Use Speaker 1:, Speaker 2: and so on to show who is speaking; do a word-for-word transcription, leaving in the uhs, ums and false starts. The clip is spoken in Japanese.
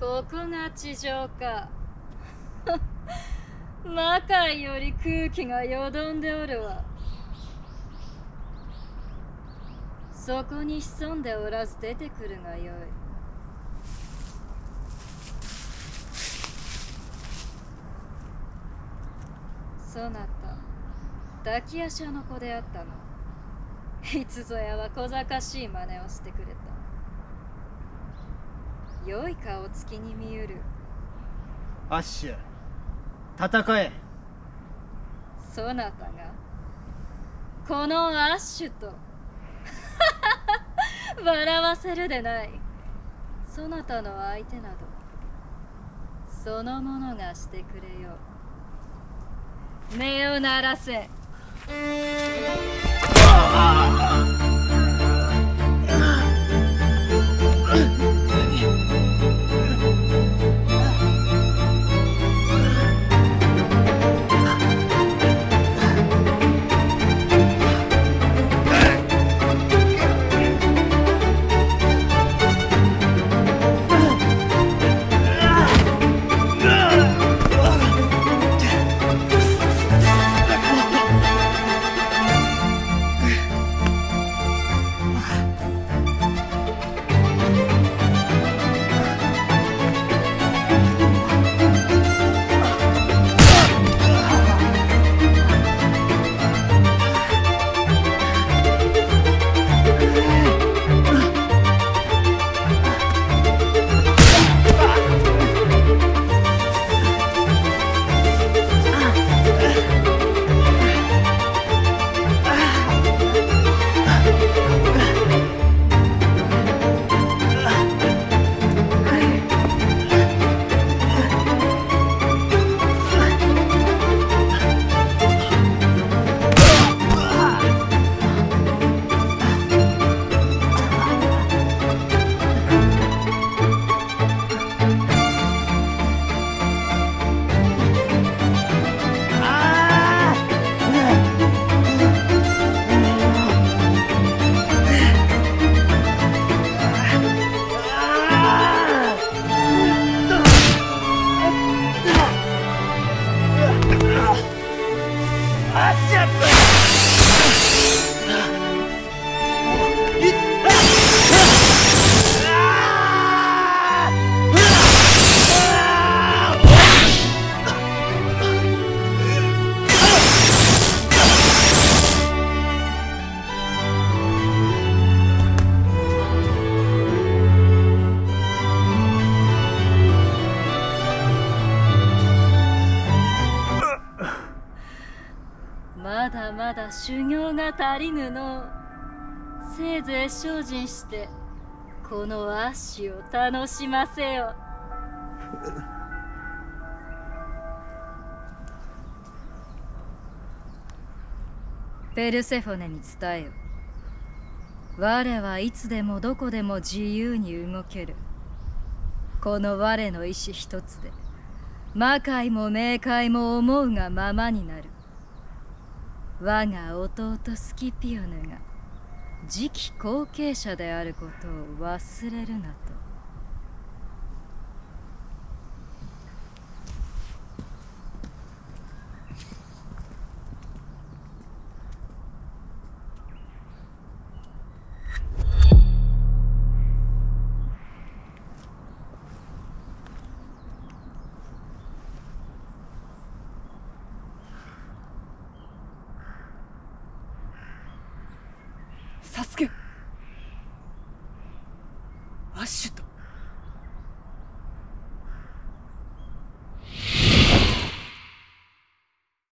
Speaker 1: ここが地上か。魔界より空気がよどんでおるわ。そこに潜んでおらず出てくるがよい。そなた、抱き足の子であったの。いつぞやは小賢しい真似をしてくれた。良い顔つきに見ゆる。
Speaker 2: アッシュ、戦え。
Speaker 1: そなたがこのアッシュと笑わせるでない。そなたの相手などそのものがしてくれよう。目を鳴らせ。まだまだ修行が足りぬの。せいぜい精進してこのアッシュを楽しませよ。ペルセフォネに伝えよ。我はいつでもどこでも自由に動ける。この我の意志一つで魔界も冥界も思うがままになる。我が弟スキピオヌが次期後継者であることを忘れるなと。
Speaker 3: サスケ、アッシュと